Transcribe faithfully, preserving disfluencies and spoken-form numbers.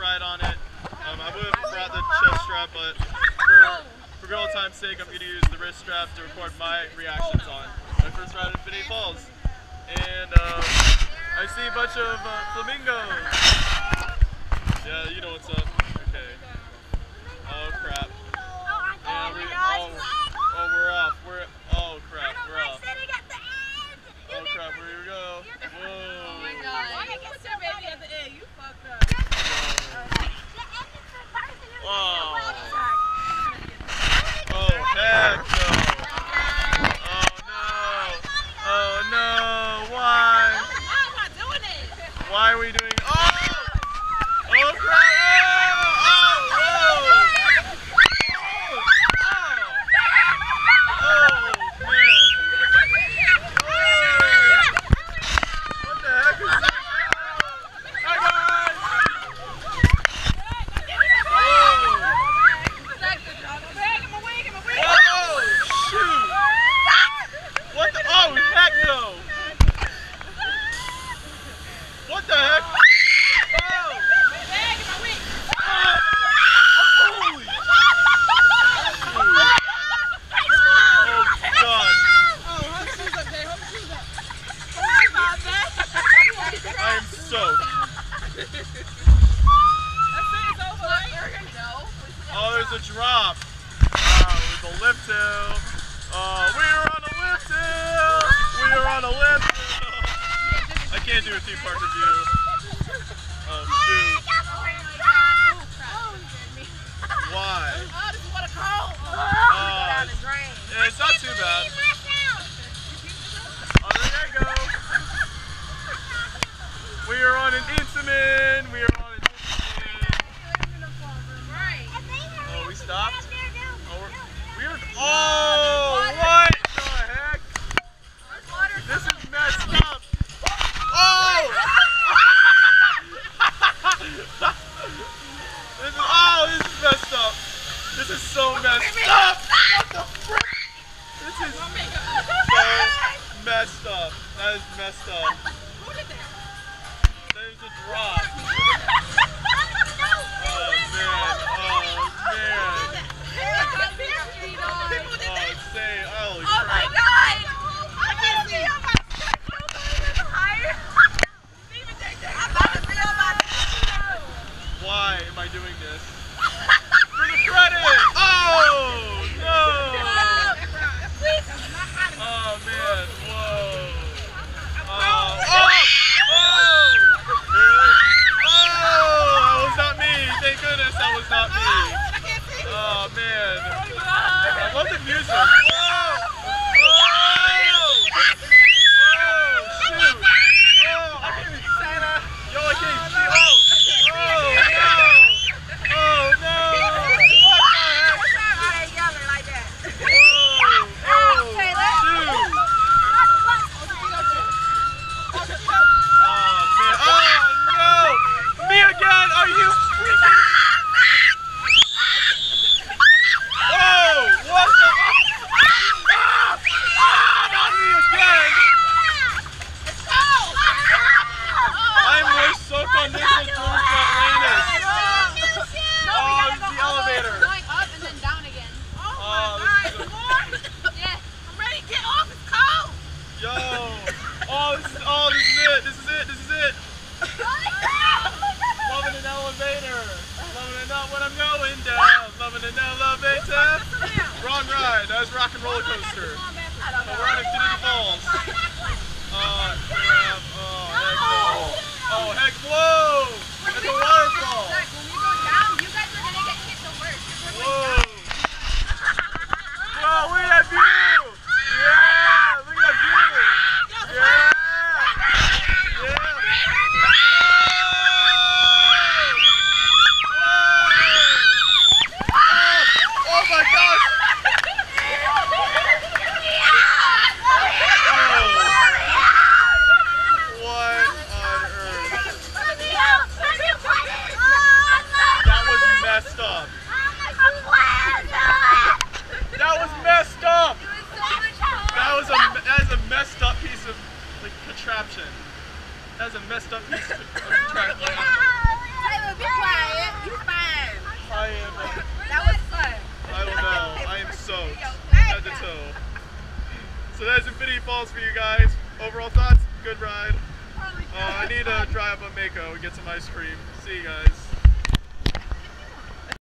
ride on it. Um, I would have brought the chest strap, but for, for good old time's sake, I'm going to use the wrist strap to record my reactions on my first ride at Infinity Falls. And um, I see a bunch of uh, flamingos. Yeah, you know what's up. Okay. Oh crap. And we, oh, oh, we're off. We're oh crap. We're off. Oh crap. Here we go. Whoa. Oh my god. Why you get your baby at the end? You fucked up. Oh. Oh heck no. Oh no. Oh no. Why? Why am I doing this? Why are we doing? Oh. Oh crap. What the heck? Oh! Bag in my wig. Oh! Holy! Oh God! Oh, hold the shoes up, Jay. Hold the shoes up. Sorry about that. I am so. That's it. It's over, right? No. Oh, there's a drop. Oh, there's a lift hill. Oh, we are on a lift hill. We are on a lift hill. I can't do a theme park review. Oh shoot. Why? Oh, this is what I call. Oh, it's, yeah, it's not too bad. Oh, there you go. We are on an Intamin. We are on an Intamin. Oh, we stopped? Oh, we're, we're, oh, what the heck? This is messed up. Oh! This is, oh, this is messed up. This is so messed up. What the frick? This is so messed up. That is messed up. There's a drop. Oh man. Oh man. Oh, insane. Holy Oh my crap. god! I can't see. Why am I doing this? For the credit! Oh! No! Oh man, whoa. Oh! Oh! Oh! Really? Oh! That was not me! Thank goodness that was not me! Oh man. I love the music. Whoa! Oh! Oh! Shoot! Oh! I can't even see that! Yo, I can't even see. Oh! Oh no! Oh no! What the heck? Whoa! Oh! Shoot! Oh man! Oh no! Me again? Are you freaking? Oh! What the? Ah! Ah! Not me again! I'm more soaked on this than George Atlantis. Oh, it's the elevator. Going up and then down again. Oh, this is a, Yeah. I'm ready to get off. It's cold. yo. Oh, this is, oh, this is it. This is it. This is it. Loving an elevator. Loving it not when I'm going down. Loving an elevator. Wrong ride. That was Rock and Roller Coaster. Oh, we're on Infinity Falls. Oh, crap. Oh, heck no. Oh, heck, whoa. That's a waterfall. When you go down, you guys are gonna get hit the worst. Whoa. Whoa, look at that view. Yeah, look at that view. Yeah. Yeah. Oh, oh my gosh. What on earth? That was messed up. That was messed up. That was a that is a messed up piece of like contraption. That is a messed up piece of contraption. Tyler, be quiet. So, so that's Infinity Falls for you guys. Overall thoughts? Good ride. Uh, I need to drive up on Mako and get some ice cream. See you guys.